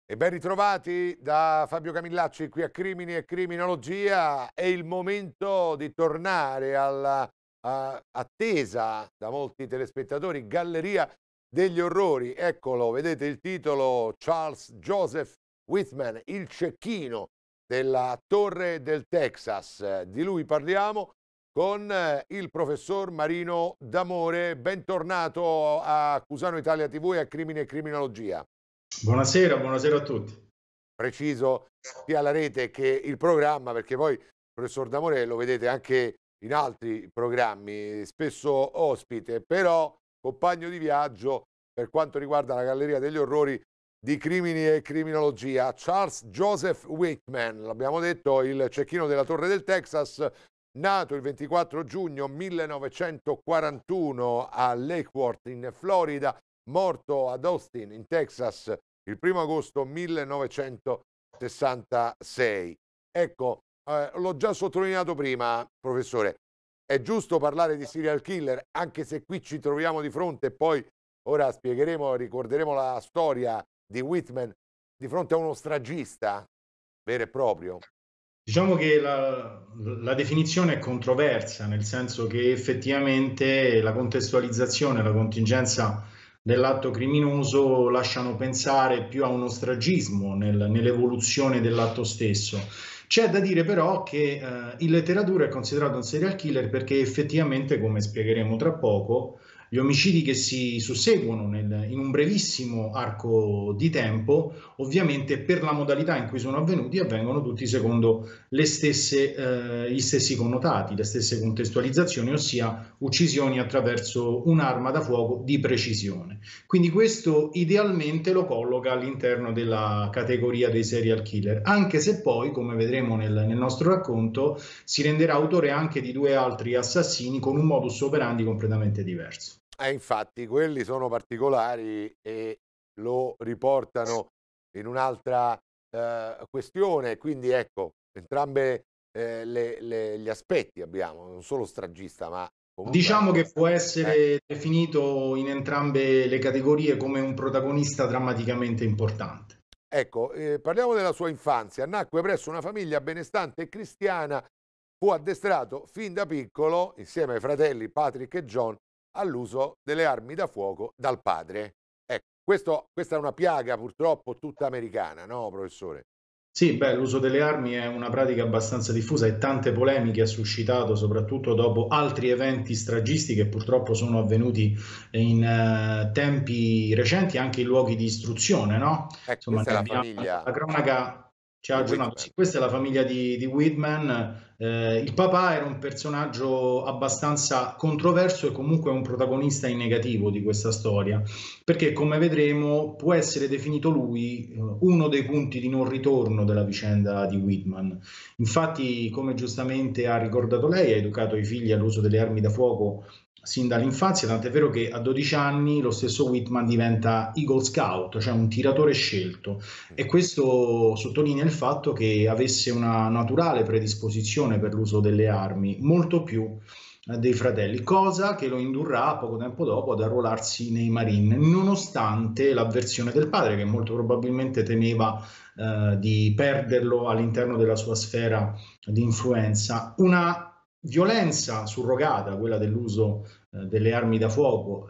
E ben ritrovati da Fabio Camillacci qui a Crimini e Criminologia. È il momento di tornare alla attesa da molti telespettatori Galleria degli Orrori. Eccolo, vedete il titolo: Charles Joseph Whitman, il cecchino della Torre del Texas. Di lui parliamo con il professor Marino D'Amore. Bentornato a Cusano Italia TV e a Crimini e Criminologia. Buonasera, buonasera a tutti. Preciso sia la rete che il programma, perché poi il professor D'Amore lo vedete anche in altri programmi, spesso ospite, però compagno di viaggio per quanto riguarda la Galleria degli Orrori di Crimini e Criminologia. Charles Joseph Whitman, l'abbiamo detto, il cecchino della Torre del Texas, nato il 24 giugno 1941 a Lake Worth in Florida, morto ad Austin in Texas il 1 agosto 1966. Ecco, l'ho già sottolineato prima, professore, è giusto parlare di serial killer, anche se qui ci troviamo di fronte, e poi ora spiegheremo, ricorderemo la storia di Whitman, di fronte a uno stragista vero e proprio. Diciamo che la definizione è controversa, nel senso che effettivamente la contestualizzazione e la contingenza dell'atto criminoso lasciano pensare più a uno stragismo nell'evoluzione dell'atto stesso. C'è da dire però che in letteratura è considerato un serial killer perché effettivamente, come spiegheremo tra poco, gli omicidi che si susseguono in un brevissimo arco di tempo, ovviamente per la modalità in cui sono avvenuti, avvengono tutti secondo gli stessi connotati, le stesse contestualizzazioni, ossia uccisioni attraverso un'arma da fuoco di precisione. Quindi questo idealmente lo colloca all'interno della categoria dei serial killer, anche se poi, come vedremo nel nostro racconto, si renderà autore anche di due altri assassini con un modus operandi completamente diverso. Infatti quelli sono particolari e lo riportano in un'altra questione, quindi ecco, entrambe gli aspetti abbiamo, non solo stragista, ma comunque Diciamo anche che può essere definito in entrambe le categorie come un protagonista drammaticamente importante. ecco, parliamo della sua infanzia. Nacque presso una famiglia benestante e cristiana, fu addestrato fin da piccolo, insieme ai fratelli Patrick e John, all'uso delle armi da fuoco dal padre. Ecco, questa è una piaga purtroppo tutta americana, no, professore? Sì, beh, l'uso delle armi è una pratica abbastanza diffusa e tante polemiche ha suscitato, soprattutto dopo altri eventi stragisti che purtroppo sono avvenuti in tempi recenti, anche in luoghi di istruzione, no? Insomma, Questa è ne la abbiamo, famiglia la cronaca ci ha di aggiornato. Whitman. Sì, questa è la famiglia di Whitman. Il papà era un personaggio abbastanza controverso e comunque un protagonista in negativo di questa storia, perché come vedremo può essere definito lui uno dei punti di non ritorno della vicenda di Whitman. Infatti, come giustamente ha ricordato lei, ha educato i figli all'uso delle armi da fuoco sin dall'infanzia, tant'è vero che a 12 anni lo stesso Whitman diventa Eagle Scout, cioè un tiratore scelto, e questo sottolinea il fatto che avesse una naturale predisposizione per l'uso delle armi, molto più dei fratelli, cosa che lo indurrà poco tempo dopo ad arruolarsi nei Marine, nonostante l'avversione del padre, che molto probabilmente temeva di perderlo all'interno della sua sfera di influenza. Una violenza surrogata, quella dell'uso delle armi da fuoco,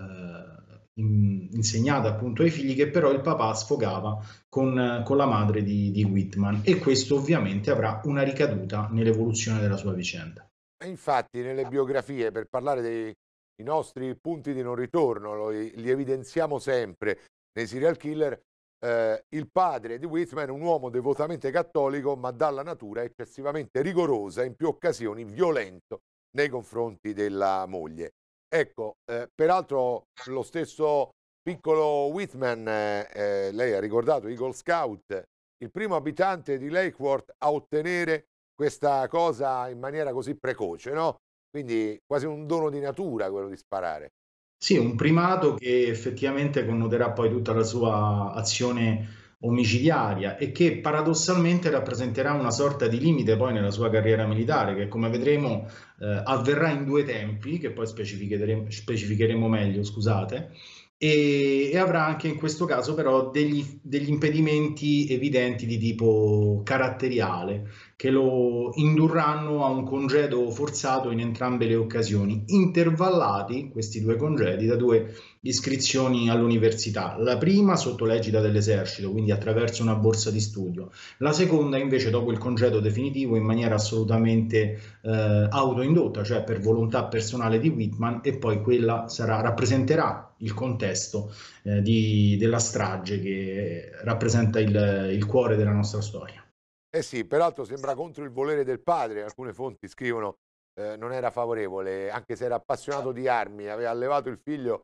insegnata appunto ai figli, che però il papà sfogava con la madre di Whitman, e questo ovviamente avrà una ricaduta nell'evoluzione della sua vicenda. E infatti nelle biografie, per parlare dei nostri punti di non ritorno, li evidenziamo sempre nei serial killer, il padre di Whitman è un uomo devotamente cattolico, ma dalla natura eccessivamente rigorosa e in più occasioni violento nei confronti della moglie. Ecco, peraltro lo stesso piccolo Whitman, lei ha ricordato Eagle Scout, il primo abitante di Lake Worth a ottenere questa cosa in maniera così precoce, no? Quindi quasi un dono di natura quello di sparare. Sì, un primato che effettivamente connoterà poi tutta la sua azione omicidiaria e che paradossalmente rappresenterà una sorta di limite poi nella sua carriera militare, che come vedremo avverrà in due tempi, che poi specificheremo meglio, scusate. e avrà anche in questo caso però degli impedimenti evidenti di tipo caratteriale che lo indurranno a un congedo forzato in entrambe le occasioni, intervallati questi due congedi da due iscrizioni all'università, la prima sotto l'egida dell'esercito, quindi attraverso una borsa di studio, la seconda invece dopo il congedo definitivo in maniera assolutamente autoindotta, cioè per volontà personale di Whitman, e poi quella rappresenterà il contesto della strage che rappresenta il cuore della nostra storia. Eh sì, peraltro sembra contro il volere del padre, alcune fonti scrivono non era favorevole, anche se era appassionato di armi, aveva allevato il figlio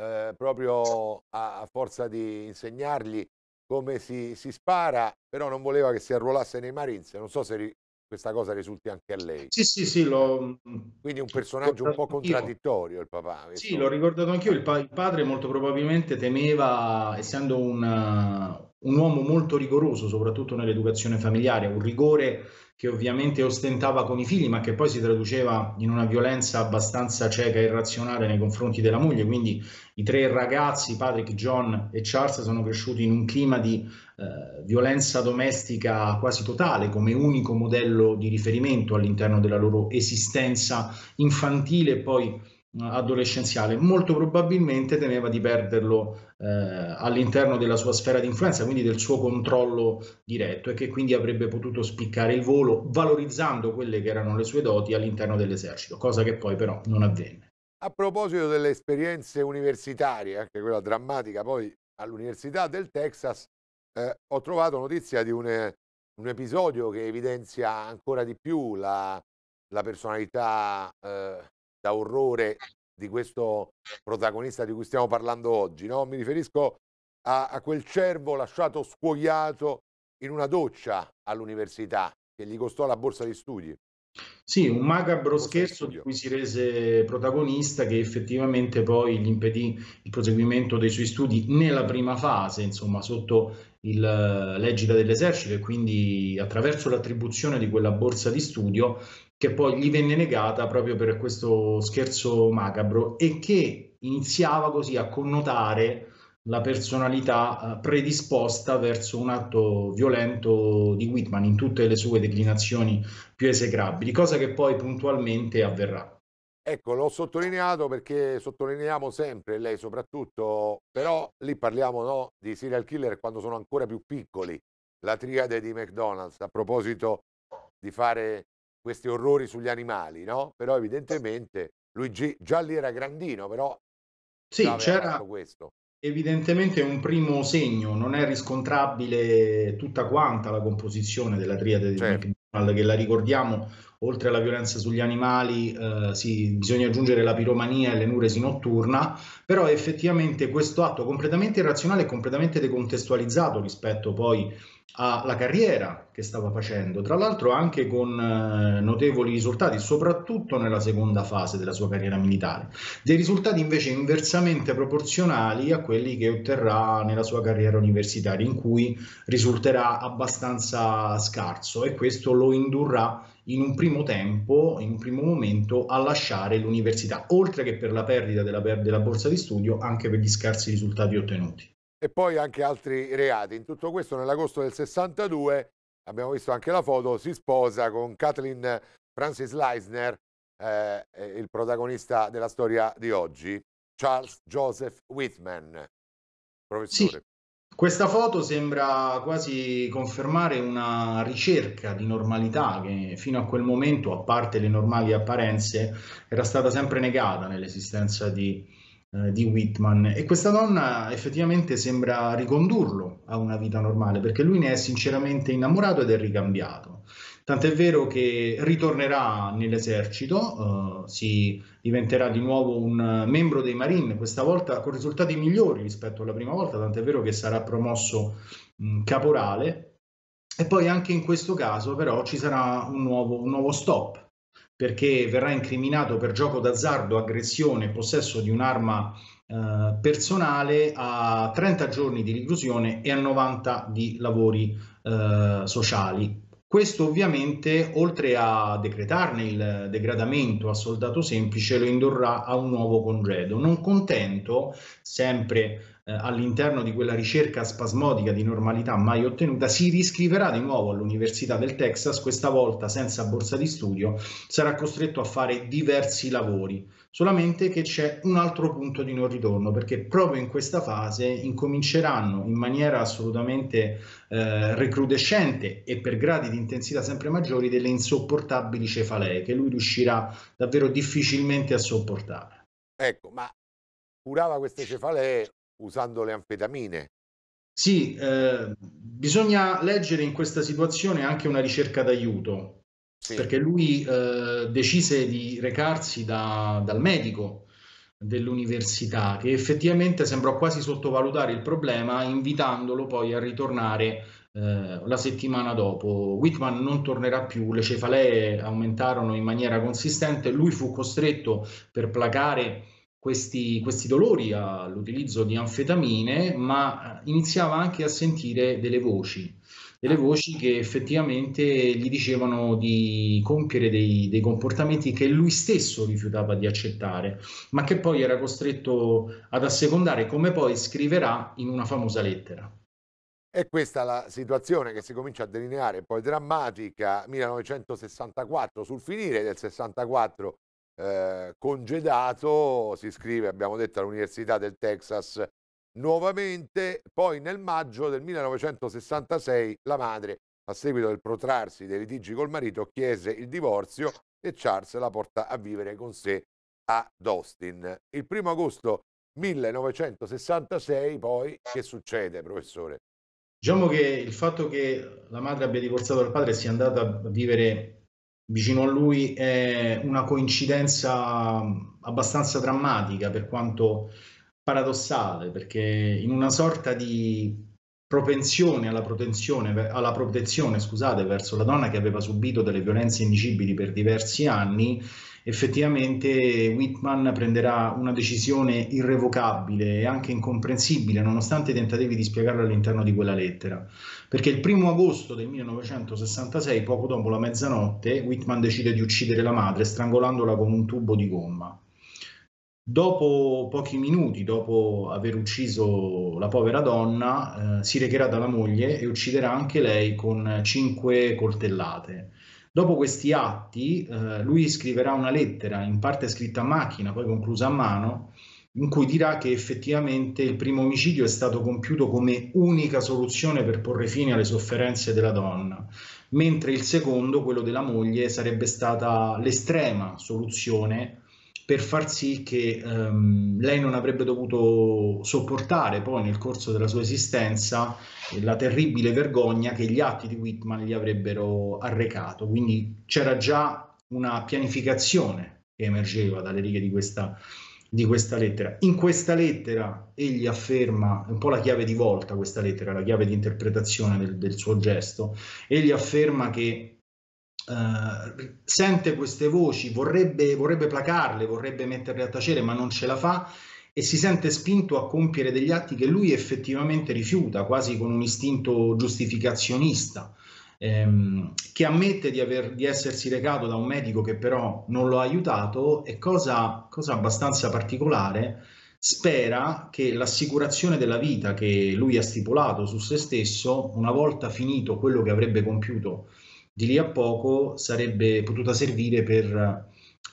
proprio a forza di insegnargli come si spara, però non voleva che si arruolasse nei Marines. Non so se questa cosa risulti anche a lei. Sì, sì, sì, Quindi un l'ho personaggio un po' ricordato anch'io. contraddittorio il papà. Sì, l'ho ricordato anch'io, il padre molto probabilmente temeva, essendo un uomo molto rigoroso, soprattutto nell'educazione familiare, un rigore che ovviamente ostentava con i figli, ma che poi si traduceva in una violenza abbastanza cieca e irrazionale nei confronti della moglie. Quindi i tre ragazzi, Patrick, John e Charles, sono cresciuti in un clima di violenza domestica quasi totale, come unico modello di riferimento all'interno della loro esistenza infantile e poi adolescenziale. Molto probabilmente temeva di perderlo all'interno della sua sfera di influenza, quindi del suo controllo diretto, e che quindi avrebbe potuto spiccare il volo valorizzando quelle che erano le sue doti all'interno dell'esercito, cosa che poi però non avvenne. A proposito delle esperienze universitarie, anche quella drammatica, poi all'Università del Texas, ho trovato notizia di un episodio che evidenzia ancora di più la personalità da orrore di questo protagonista di cui stiamo parlando oggi, no? Mi riferisco a quel cervo lasciato scuoiato in una doccia all'università che gli costò la borsa di studi. Sì, un macabro Borsa di scherzo di studio. cui si rese protagonista, che effettivamente poi gli impedì il proseguimento dei suoi studi nella prima fase, insomma, sotto l'egida dell'esercito, e quindi attraverso l'attribuzione di quella borsa di studio che poi gli venne negata proprio per questo scherzo macabro, e che iniziava così a connotare la personalità predisposta verso un atto violento di Whitman in tutte le sue declinazioni più esecrabili, cosa che poi puntualmente avverrà. Ecco, l'ho sottolineato perché sottolineiamo sempre, lei soprattutto, però lì parliamo, no, di serial killer quando sono ancora più piccoli, la triade di McDonald's, a proposito di fare questi orrori sugli animali, no? Però evidentemente lui già lì era grandino, però già Sì, aveva c'era fatto questo. evidentemente un primo segno, non è riscontrabile tutta quanta la composizione della triade di Certo. McDonald, che la ricordiamo, oltre alla violenza sugli animali, bisogna aggiungere la piromania e l'enuresi notturna, però effettivamente questo atto completamente irrazionale e completamente decontestualizzato rispetto poi alla carriera che stava facendo, tra l'altro anche con notevoli risultati, soprattutto nella seconda fase della sua carriera militare, dei risultati invece inversamente proporzionali a quelli che otterrà nella sua carriera universitaria, in cui risulterà abbastanza scarso, e questo lo indurrà in un primo tempo, in un primo momento, a lasciare l'università, oltre che per la perdita della borsa di studio, anche per gli scarsi risultati ottenuti. E poi anche altri reati. In tutto questo, nell'agosto del 62, abbiamo visto anche la foto, si sposa con Kathleen Francis Leisner, il protagonista della storia di oggi, Charles Joseph Whitman, Sì, professore. questa foto sembra quasi confermare una ricerca di normalità che fino a quel momento, a parte le normali apparenze, era stata sempre negata nell'esistenza di Whitman. E questa donna effettivamente sembra ricondurlo a una vita normale, perché lui ne è sinceramente innamorato ed è ricambiato. Tant'è vero che ritornerà nell'esercito, si diventerà di nuovo un membro dei Marine, questa volta con risultati migliori rispetto alla prima volta, tant'è vero che sarà promosso caporale. E poi anche in questo caso però ci sarà un nuovo stop, perché verrà incriminato per gioco d'azzardo, aggressione e possesso di un'arma personale, a 30 giorni di reclusione e a 90 di lavori sociali. Questo ovviamente, oltre a decretarne il degradamento a soldato semplice, lo indurrà a un nuovo congedo. Non contento, sempre all'interno di quella ricerca spasmodica di normalità mai ottenuta, si riscriverà di nuovo all'Università del Texas, questa volta senza borsa di studio, sarà costretto a fare diversi lavori. Solamente che c'è un altro punto di non ritorno, perché proprio in questa fase incominceranno in maniera assolutamente recrudescente e per gradi di intensità sempre maggiori delle insopportabili cefalee che lui riuscirà davvero difficilmente a sopportare. Ecco, ma curava queste cefalee usando le anfetamine. Sì, bisogna leggere in questa situazione anche una ricerca d'aiuto, Sì. perché lui decise di recarsi dal medico dell'università, che effettivamente sembrò quasi sottovalutare il problema, invitandolo poi a ritornare la settimana dopo. Whitman non tornerà più, le cefalee aumentarono in maniera consistente, lui fu costretto per placare questi dolori all'utilizzo di anfetamine, ma iniziava anche a sentire delle voci che effettivamente gli dicevano di compiere dei comportamenti che lui stesso rifiutava di accettare, ma che poi era costretto ad assecondare, come poi scriverà in una famosa lettera. E questa è la situazione che si comincia a delineare, poi drammatica, 1964, sul finire del 64, congedato, si iscrive, abbiamo detto, all'Università del Texas nuovamente, poi nel maggio del 1966 la madre, a seguito del protrarsi dei litigi col marito, chiese il divorzio e Charles la porta a vivere con sé ad Austin. Il 1° agosto 1966 poi che succede, professore? Diciamo che il fatto che la madre abbia divorziato dal padre e sia andata a vivere vicino a lui è una coincidenza abbastanza drammatica, per quanto paradossale, perché in una sorta di propensione alla protezione, scusate, verso la donna che aveva subito delle violenze indicibili per diversi anni, effettivamente Whitman prenderà una decisione irrevocabile e anche incomprensibile, nonostante i tentativi di spiegarla all'interno di quella lettera. Perché il 1° agosto del 1966, poco dopo la mezzanotte, Whitman decide di uccidere la madre strangolandola con un tubo di gomma. Dopo pochi minuti, dopo aver ucciso la povera donna, si recherà dalla moglie e ucciderà anche lei con 5 coltellate. Dopo questi atti, lui scriverà una lettera, in parte scritta a macchina, poi conclusa a mano, in cui dirà che effettivamente il primo omicidio è stato compiuto come unica soluzione per porre fine alle sofferenze della donna, mentre il secondo, quello della moglie, sarebbe stata l'estrema soluzione per far sì che lei non avrebbe dovuto sopportare poi nel corso della sua esistenza la terribile vergogna che gli atti di Whitman gli avrebbero arrecato. Quindi c'era già una pianificazione che emergeva dalle righe di questa lettera. In questa lettera egli afferma, è un po' la chiave di volta questa lettera, la chiave di interpretazione del suo gesto, egli afferma che sente queste voci, vorrebbe placarle, vorrebbe metterle a tacere, ma non ce la fa e si sente spinto a compiere degli atti che lui effettivamente rifiuta, quasi con un istinto giustificazionista, che ammette di essersi recato da un medico che però non lo ha aiutato e cosa abbastanza particolare, spera che l'assicurazione della vita che lui ha stipulato su se stesso, una volta finito quello che avrebbe compiuto di lì a poco, sarebbe potuta servire per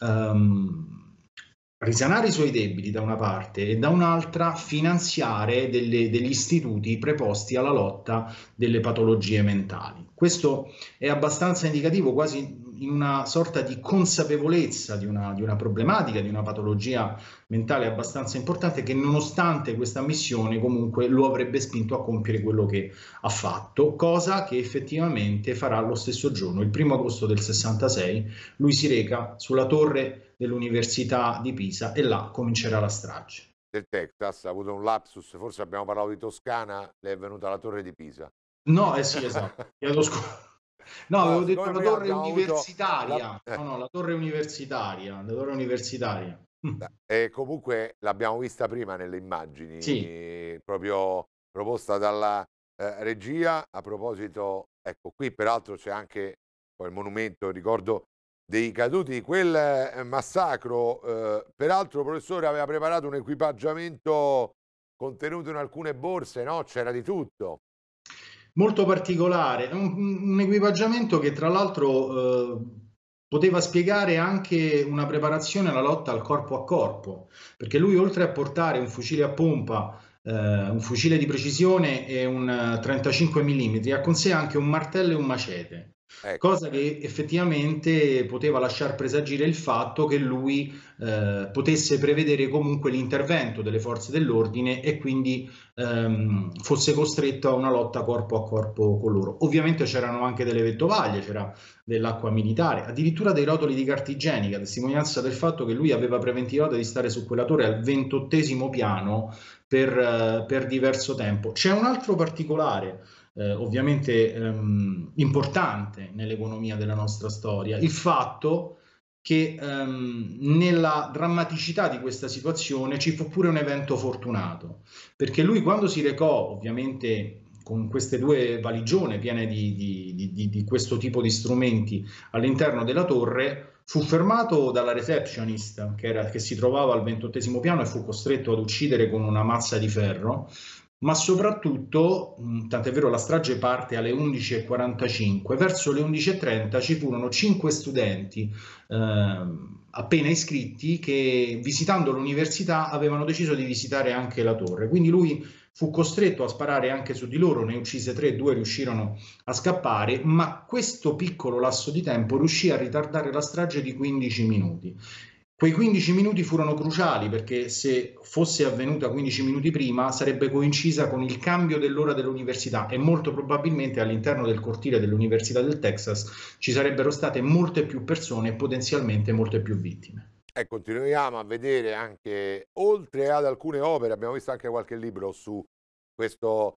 risanare i suoi debiti da una parte e da un'altra finanziare degli istituti preposti alla lotta delle patologie mentali. Questo è abbastanza indicativo, quasi in una sorta di consapevolezza di una problematica, di una patologia mentale abbastanza importante, che nonostante questa missione comunque lo avrebbe spinto a compiere quello che ha fatto, cosa che effettivamente farà lo stesso giorno, il 1° agosto del 66, lui si reca sulla torre dell'Università di Pisa e là comincerà la strage. Del Texas, ha avuto un lapsus, forse abbiamo parlato di Toscana, le è venuta la torre di Pisa. No, sì, esatto. No, No, avevo detto siccome la prima torre abbiamo avuto universitaria. No, la torre universitaria. La torre universitaria. e comunque l'abbiamo vista prima nelle Sì, immagini, proprio proposta dalla regia, a proposito, ecco qui peraltro c'è anche poi il monumento in ricordo dei caduti di quel massacro, peraltro professore aveva preparato un equipaggiamento contenuto in alcune borse, no, c'era di tutto. Molto particolare, un equipaggiamento che tra l'altro poteva spiegare anche una preparazione alla lotta al corpo a corpo, perché lui oltre a portare un fucile a pompa, un fucile di precisione e un 35 mm, ha con sé anche un martello e un macete. Ecco, Cosa che effettivamente poteva lasciar presagire il fatto che lui potesse prevedere comunque l'intervento delle forze dell'ordine e quindi fosse costretto a una lotta corpo a corpo con loro. Ovviamente c'erano anche delle vettovaglie, c'era dell'acqua militare, addirittura dei rotoli di carta igienica, testimonianza del fatto che lui aveva preventivato di stare su quella torre al 28° piano per diverso tempo. C'è un altro particolare ovviamente importante nell'economia della nostra storia, il fatto che nella drammaticità di questa situazione ci fu pure un evento fortunato, perché lui quando si recò ovviamente con queste due valigione piene di questo tipo di strumenti all'interno della torre, fu fermato dalla receptionist che si trovava al 28° piano e fu costretto ad uccidere con una mazza di ferro. Ma soprattutto, tant'è vero la strage parte alle 11:45, verso le 11:30 ci furono 5 studenti appena iscritti che visitando l'università avevano deciso di visitare anche la torre, quindi lui fu costretto a sparare anche su di loro, ne uccise 3, 2 riuscirono a scappare, ma questo piccolo lasso di tempo riuscì a ritardare la strage di 15 minuti. Quei 15 minuti furono cruciali perché se fosse avvenuta 15 minuti prima sarebbe coincisa con il cambio dell'ora dell'università e molto probabilmente all'interno del cortile dell'Università del Texas ci sarebbero state molte più persone e potenzialmente molte più vittime. e continuiamo a vedere anche, oltre ad alcune opere, abbiamo visto anche qualche libro su questo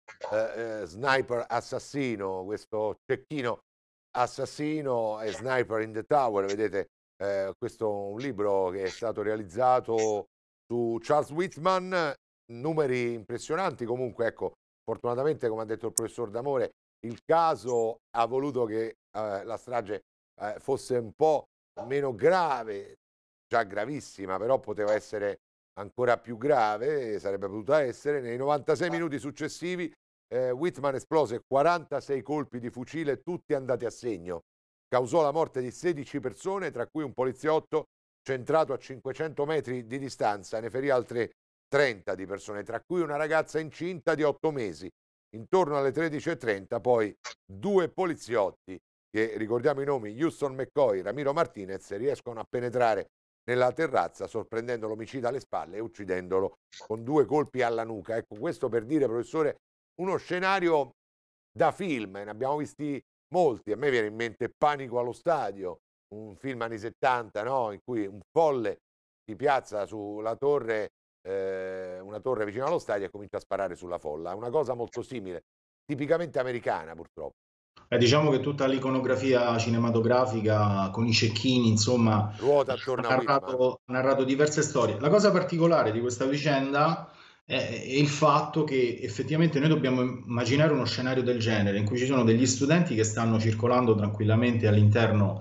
sniper assassino, questo cecchino assassino e Sniper in the Tower, vedete, questo è un libro che è stato realizzato su Charles Whitman, numeri impressionanti comunque, ecco, fortunatamente come ha detto il professor D'Amore, il caso ha voluto che la strage fosse un po' meno grave, già gravissima, però poteva essere ancora più grave, sarebbe potuta essere. Nei 96 minuti successivi Whitman esplose 46 colpi di fucile, tutti andati a segno. Causò la morte di 16 persone, tra cui un poliziotto centrato a 500 metri di distanza, ne ferì altre 30 di persone, tra cui una ragazza incinta di 8 mesi. Intorno alle 13:30 poi 2 poliziotti, che ricordiamo i nomi, Houston McCoy, Ramiro Martinez, riescono a penetrare nella terrazza sorprendendo l'omicida alle spalle e uccidendolo con 2 colpi alla nuca. Ecco, questo per dire, professore, uno scenario da film, ne abbiamo visti molti. A me viene in mente Panico allo stadio, un film anni 70, no? In cui un folle si piazza sulla torre, una torre vicino allo stadio e comincia a sparare sulla folla. Una cosa molto simile, tipicamente americana purtroppo. Diciamo che tutta l'iconografia cinematografica con i cecchini, insomma, Ruota attorno a Whitman. ha narrato diverse storie. La cosa particolare di questa vicenda è il fatto che effettivamente noi dobbiamo immaginare uno scenario del genere, in cui ci sono degli studenti che stanno circolando tranquillamente all'interno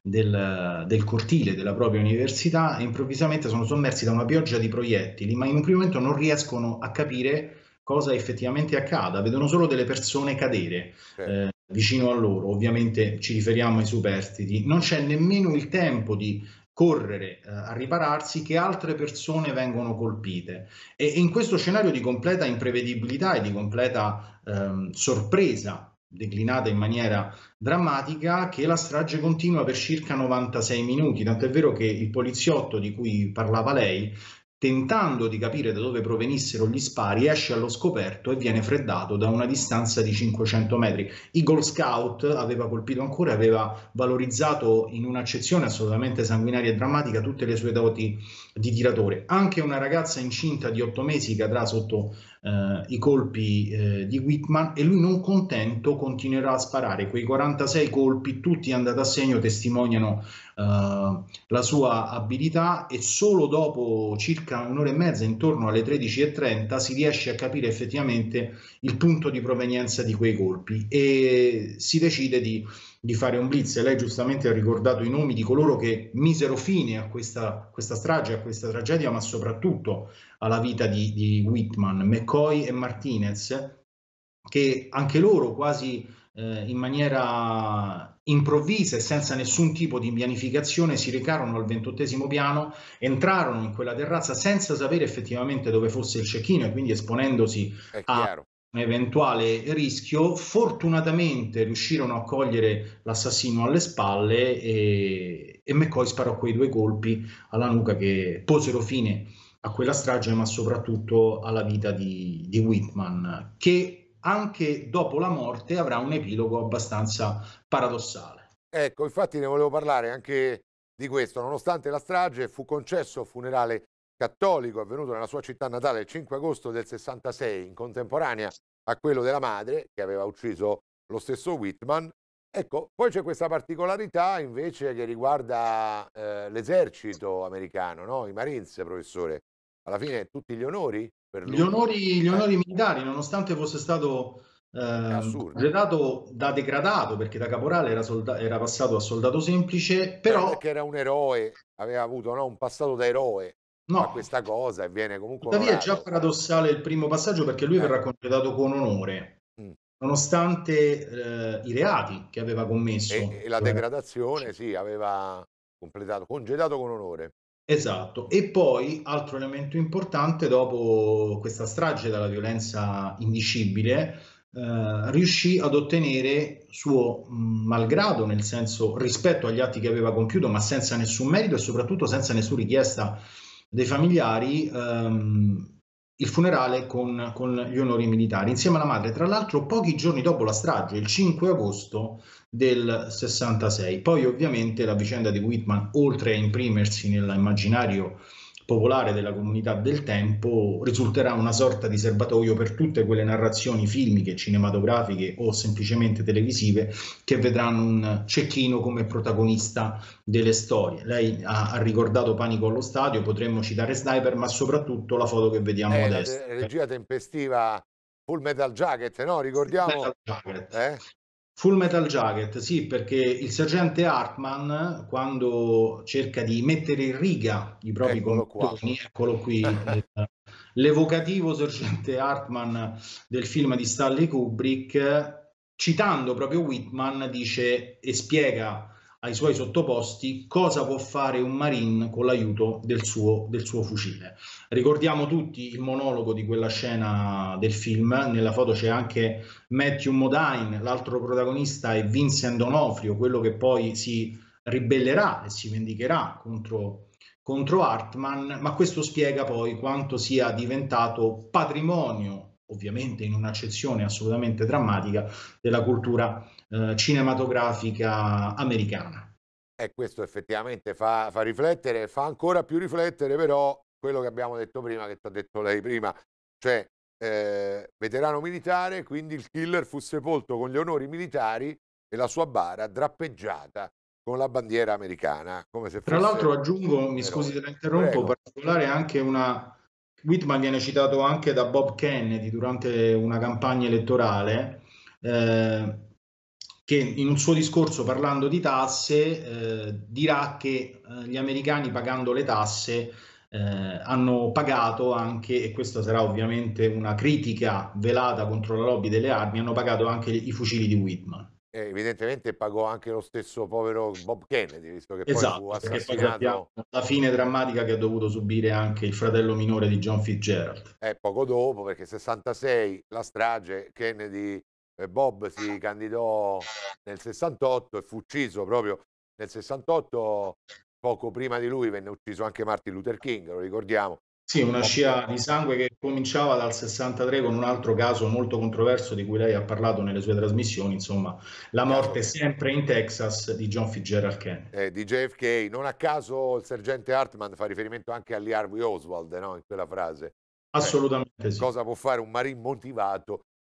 del cortile della propria università e improvvisamente sono sommersi da una pioggia di proiettili, ma in un primo momento non riescono a capire cosa effettivamente accada, vedono solo delle persone cadere Certo. vicino a loro, ovviamente ci riferiamo ai superstiti, non c'è nemmeno il tempo di correre a ripararsi che altre persone vengono colpite e in questo scenario di completa imprevedibilità e di completa sorpresa declinata in maniera drammatica che la strage continua per circa 96 minuti, tant'è vero che il poliziotto di cui parlava lei, tentando di capire da dove provenissero gli spari, esce allo scoperto e viene freddato da una distanza di 500 metri. Eagle Scout aveva colpito ancora, aveva valorizzato in un'accezione assolutamente sanguinaria e drammatica tutte le sue doti di tiratore. Anche una ragazza incinta di 8 mesi cadrà sotto i colpi di Whitman e lui non contento continuerà a sparare. Quei 46 colpi, tutti andati a segno, testimoniano la sua abilità, e solo dopo circa un'ora e mezza, intorno alle 13:30, si riesce a capire effettivamente il punto di provenienza di quei colpi e si decide di fare un blitz. E lei giustamente ha ricordato i nomi di coloro che misero fine a questa strage, a questa tragedia, ma soprattutto alla vita di Whitman, McCoy e Martinez, che anche loro quasi in maniera improvvisa e senza nessun tipo di pianificazione si recarono al 28° piano, entrarono in quella terrazza senza sapere effettivamente dove fosse il cecchino e quindi esponendosi È a chiaro. un eventuale rischio. Fortunatamente riuscirono a cogliere l'assassino alle spalle e McCoy sparò quei 2 colpi alla nuca che posero fine a quella strage, ma soprattutto alla vita di Whitman, che anche dopo la morte avrà un epilogo abbastanza paradossale. Ecco, infatti ne volevo parlare anche di questo. Nonostante la strage, fu concesso un funerale cattolico avvenuto nella sua città natale il 5 agosto del 66, in contemporanea a quello della madre, che aveva ucciso lo stesso Whitman. Ecco, poi c'è questa particolarità invece che riguarda l'esercito americano, no? I Marines, professore. Alla fine tutti gli onori per Gli lui. onori, gli onori militari, nonostante fosse stato È assurdo. progettato da degradato, perché da caporale era passato a soldato semplice, Non è però che era un eroe, aveva avuto, no, un passato da eroe, fa no. questa cosa e viene comunque Tuttavia è già onorato. paradossale il primo passaggio, perché lui Eh, verrà congedato con onore, mm. nonostante i reati che aveva commesso. E la degradazione, sì, aveva completato, congedato con onore. Esatto. E poi, altro elemento importante, dopo questa strage dalla violenza indicibile, riuscì ad ottenere suo malgrado, nel senso, rispetto agli atti che aveva compiuto, ma senza nessun merito e soprattutto senza nessuna richiesta dei familiari, il funerale con gli onori militari, insieme alla madre, tra l'altro pochi giorni dopo la strage, il 5 agosto del 66. Poi ovviamente la vicenda di Whitman, oltre a imprimersi nell'immaginario popolare della comunità del tempo, risulterà una sorta di serbatoio per tutte quelle narrazioni filmiche, cinematografiche o semplicemente televisive che vedranno un cecchino come protagonista delle storie. Lei ha ricordato Panico allo stadio, potremmo citare Sniper, ma soprattutto la foto che vediamo La adesso. regia tempestiva Full Metal Jacket, no? Ricordiamo, Metal Jacket. eh? Full Metal Jacket, sì, perché il sergente Hartman, quando cerca di mettere in riga i propri Eccolo qua. commilitoni, eccolo qui, l'evocativo sergente Hartman del film di Stanley Kubrick, citando proprio Whitman, dice e spiega ai suoi sottoposti cosa può fare un Marine con l'aiuto del suo fucile. Ricordiamo tutti il monologo di quella scena del film. Nella foto c'è anche Matthew Modine, l'altro protagonista è Vincent D'Onofrio, quello che poi si ribellerà e si vendicherà contro Hartman, ma questo spiega poi quanto sia diventato patrimonio, ovviamente in un'accezione assolutamente drammatica, della cultura cinematografica americana. E questo effettivamente fa riflettere, fa ancora più riflettere però quello che abbiamo detto prima, che ti ha detto lei prima, cioè veterano militare, quindi il killer fu sepolto con gli onori militari e la sua bara drappeggiata con la bandiera americana, come se Tra fosse l'altro aggiungo, mi un scusi eroe. se la interrompo, Prego. particolare anche una... Whitman viene citato anche da Bob Kennedy durante una campagna elettorale, che in un suo discorso parlando di tasse dirà che gli americani, pagando le tasse, hanno pagato anche, e questa sarà ovviamente una critica velata contro la lobby delle armi, hanno pagato anche i fucili di Whitman. Evidentemente pagò anche lo stesso povero Bob Kennedy, visto che poi fu Esatto, perché poi sappiamo assassinato la fine drammatica che ha dovuto subire anche il fratello minore di John Fitzgerald. poco dopo, perché 66 la strage, Kennedy, Bob si candidò nel 68 e fu ucciso proprio nel 68, poco prima di lui venne ucciso anche Martin Luther King, lo ricordiamo. Sì, una Bob scia Kennedy. di sangue che cominciava dal 63 con un altro caso molto controverso di cui lei ha parlato nelle sue trasmissioni, insomma, la Il morte caso sempre in Texas di John Fitzgerald Kennedy. di JFK, non a caso il sergente Hartman fa riferimento anche a Lee Harvey Oswald, no? In quella frase. Cioè, Assolutamente sì. cosa può fare un marine motivato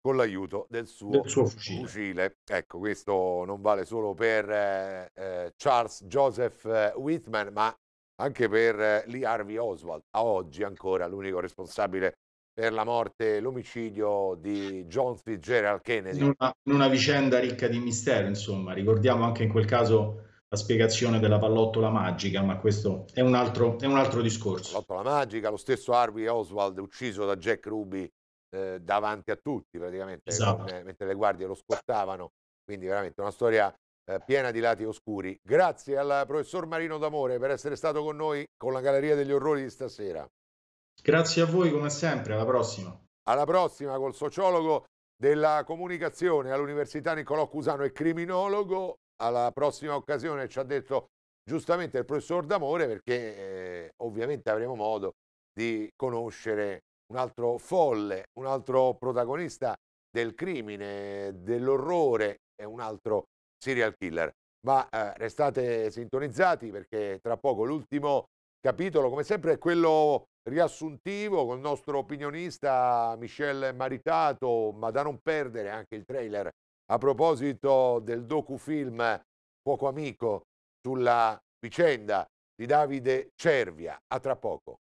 con l'aiuto del del suo suo fucile. fucile. Ecco, questo non vale solo per Charles Joseph Whitman, ma anche per Lee Harvey Oswald, a oggi ancora l'unico responsabile per la morte, l'omicidio di John Fitzgerald Kennedy. In una vicenda ricca di mistero, insomma, ricordiamo anche in quel caso la spiegazione della pallottola magica, ma questo è un altro discorso. Lottola magica, lo stesso Harvey Oswald ucciso da Jack Ruby davanti a tutti praticamente, Esatto. mentre le guardie lo scortavano, quindi veramente una storia piena di lati oscuri. Grazie al professor Marino D'Amore per essere stato con noi con la Galleria degli Orrori di stasera. Grazie a voi come sempre, alla prossima. Alla prossima col sociologo della comunicazione all'Università Niccolò Cusano e criminologo. Alla prossima occasione ci ha detto giustamente il professor D'Amore, perché ovviamente avremo modo di conoscere un altro folle, un altro protagonista del crimine, dell'orrore e un altro serial killer. Ma restate sintonizzati, perché tra poco l'ultimo capitolo, come sempre, è quello riassuntivo con il nostro opinionista Michel Maritato, ma da non perdere anche il trailer a proposito del docufilm Fuoco Amico sulla vicenda di Davide Cervia. A tra poco.